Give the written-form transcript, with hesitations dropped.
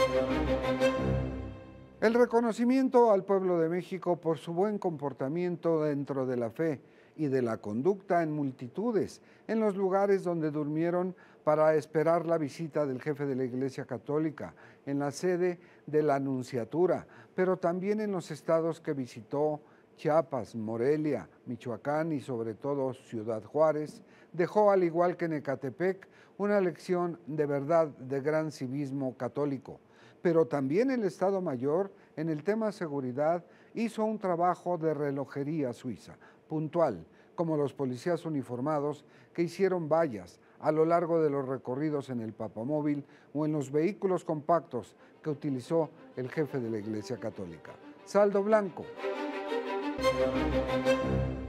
El reconocimiento al pueblo de México por su buen comportamiento dentro de la fe y de la conducta en multitudes, en los lugares donde durmieron para esperar la visita del jefe de la Iglesia Católica, en la sede de la Nunciatura, pero también en los estados que visitó, Chiapas, Morelia, Michoacán y sobre todo Ciudad Juárez, dejó, al igual que en Ecatepec, una lección de verdad de gran civismo católico. Pero también el Estado Mayor, en el tema seguridad, hizo un trabajo de relojería suiza, puntual, como los policías uniformados que hicieron vallas a lo largo de los recorridos en el papamóvil o en los vehículos compactos que utilizó el jefe de la Iglesia Católica. Saldo blanco.